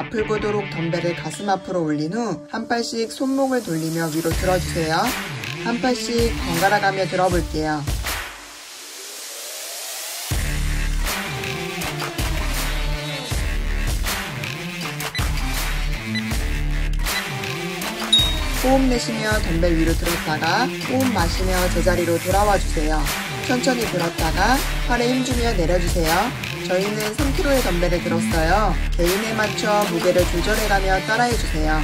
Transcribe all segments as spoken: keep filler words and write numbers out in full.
앞을 보도록 덤벨을 가슴 앞으로 올린 후 한 팔씩 손목을 돌리며 위로 들어주세요. 한 팔씩 번갈아 가며 들어볼게요. 호흡 내쉬며 덤벨 위로 들었다가 호흡 마시며 제자리로 돌아와 주세요. 천천히 들었다가 팔에 힘주며 내려주세요. 저희는 삼 킬로그램의 덤벨을 들었어요. 개인에 맞춰 무게를 조절해가며 따라해주세요.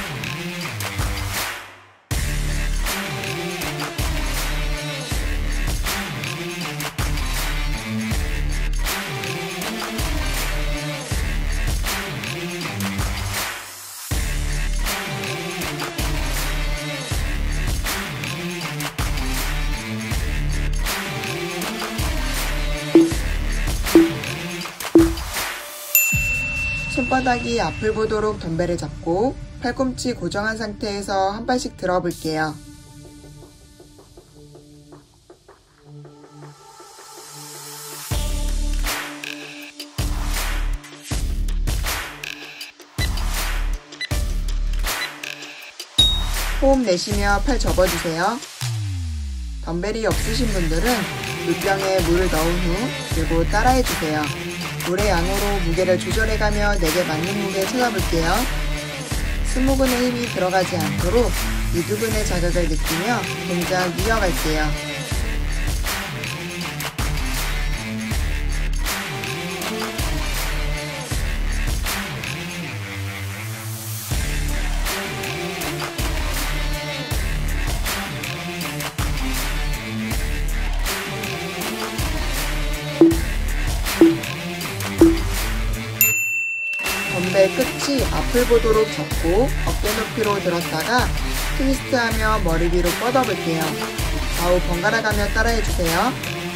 손바닥이 앞을 보도록 덤벨을 잡고 팔꿈치 고정한 상태에서 한 발씩 들어볼게요. 호흡 내쉬며 팔 접어주세요. 덤벨이 없으신 분들은 물병에 물을 넣은 후 들고 따라해주세요. 물의 양으로 무게를 조절해가며 내게 맞는 무게 찾아볼게요. 스무근의 힘이 들어가지 않도록 미두근의 자극을 느끼며 동작 이어갈게요. 덤벨 끝이 앞을 보도록 잡고 어깨 높이로 들었다가 트위스트하며 머리 위로 뻗어볼게요. 좌우 번갈아 가며 따라해주세요.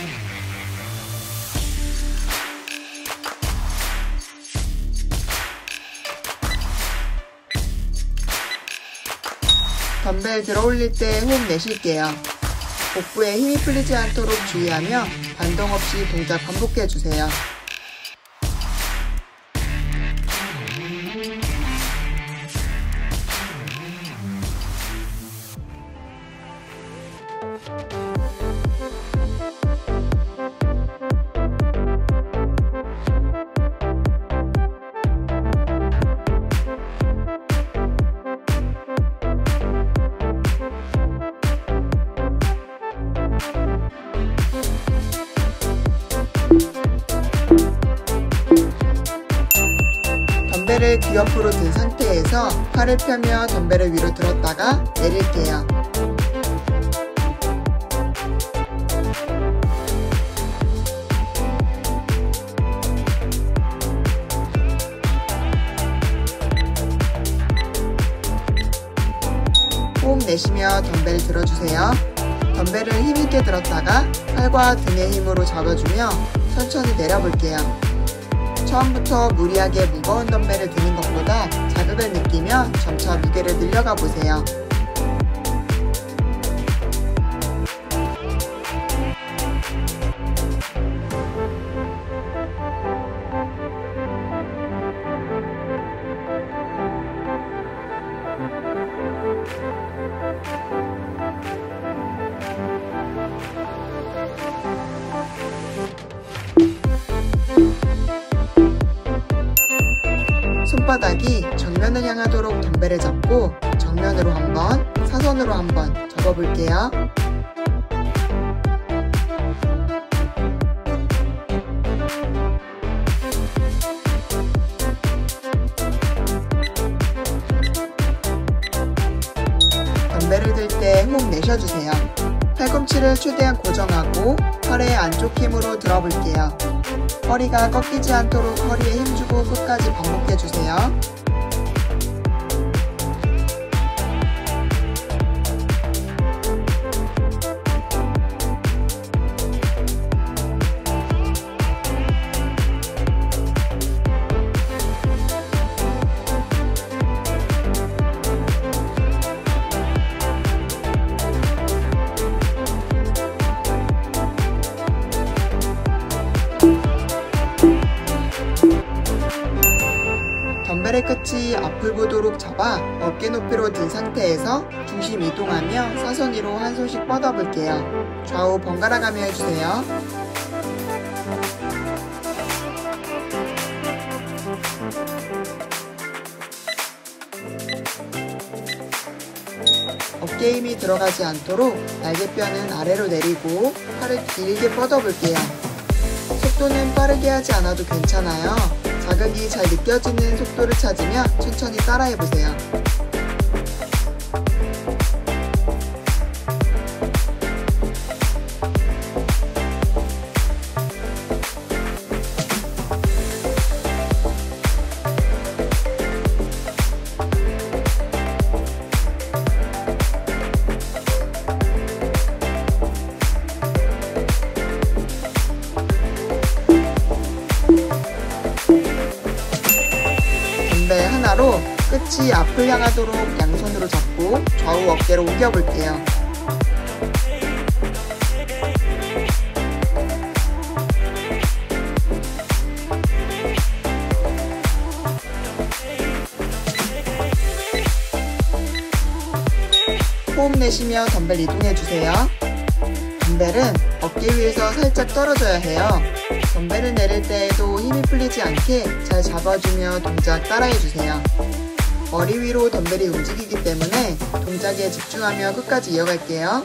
덤벨 들어올릴 때 호흡 내쉴게요. 복부에 힘이 풀리지 않도록 주의하며 반동 없이 동작 반복해주세요. 덤벨을 귀 옆으로 든 상태에서 팔을 펴며 덤벨을 위로 들었다가 내릴게요. 호흡 내쉬며 덤벨 들어주세요. 덤벨을 힘있게 들었다가 팔과 등의 힘으로 잡아주며 천천히 내려볼게요. 처음부터 무리하게 무거운 덤벨을 드는 것보다 자극을 느끼며 점차 무게를 늘려가 보세요. 손바닥이 정면을 향하도록 덤벨을 잡고 정면으로 한번, 사선으로 한번 접어볼게요. 덤벨을 들 때 호흡 내쉬어주세요. 팔꿈치를 최대한 고정하고 팔의 안쪽 힘으로 들어볼게요. 허리가 꺾이지 않도록 허리에 힘주고 끝까지 반복해주세요. 덤벨의 끝이 앞을 보도록 잡아 어깨 높이로 든 상태에서 중심 이동하며 사선 위로 한 손씩 뻗어볼게요. 좌우 번갈아 가며 해주세요. 어깨에 힘이 들어가지 않도록 날개뼈는 아래로 내리고 팔을 길게 뻗어볼게요. 속도는 빠르게 하지 않아도 괜찮아요. 자극이 잘 느껴지는 속도를 찾으며 천천히 따라해보세요. 덤벨 하나로 끝이 앞을 향하도록 양손으로 잡고 좌우 어깨로 옮겨볼게요. 호흡 내쉬며 덤벨 이동해주세요. 덤벨은 어깨 위에서 살짝 떨어져야 해요. 덤벨을 내릴 때에도 힘이 풀리지 않게 잘 잡아주며 동작 따라해주세요. 머리 위로 덤벨이 움직이기 때문에 동작에 집중하며 끝까지 이어갈게요.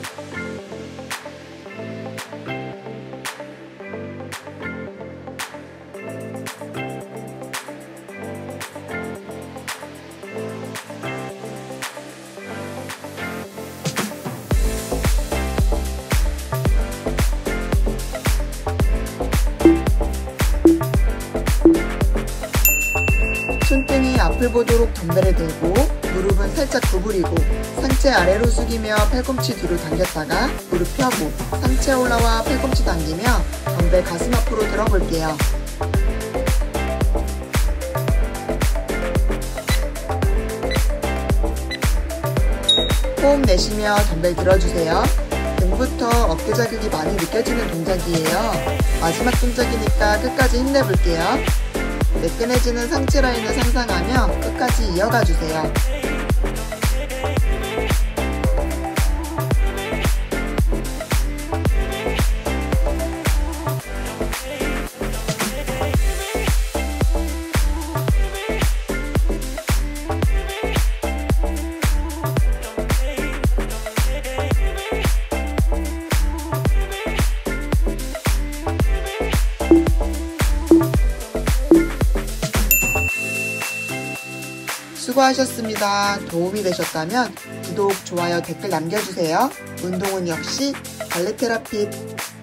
손등이 앞을 보도록 덤벨을 들고 무릎은 살짝 구부리고 상체 아래로 숙이며 팔꿈치 뒤로 당겼다가 무릎 펴고 상체 올라와 팔꿈치 당기며 덤벨 가슴 앞으로 들어볼게요. 호흡 내쉬며 덤벨 들어주세요. 등부터 어깨 자극이 많이 느껴지는 동작이에요. 마지막 동작이니까 끝까지 힘내볼게요. 매끈해지는 상체 라인을 상상하며 끝까지 이어가 주세요. 수고하셨습니다. 도움이 되셨다면 구독, 좋아요, 댓글 남겨주세요. 운동은 역시 발레테라핏.